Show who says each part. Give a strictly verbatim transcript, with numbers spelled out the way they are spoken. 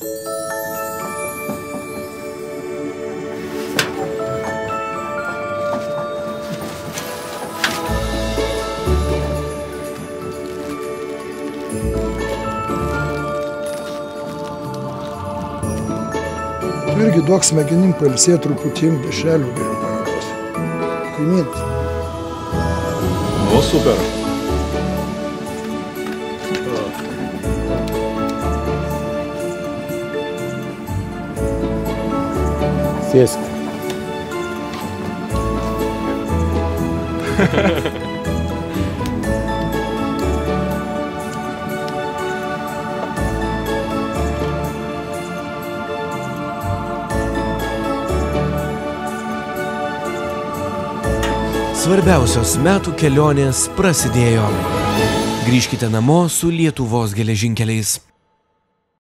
Speaker 1: Tu irgi duok smegenim pailsėt truputį, imk dešrelių geriau pamėgos. Kaimynas.
Speaker 2: O, super.
Speaker 3: Sėsk.
Speaker 4: Svarbiausios metų kelionės prasidėjo. Grįžkite namo su Lietuvos geležinkeliais.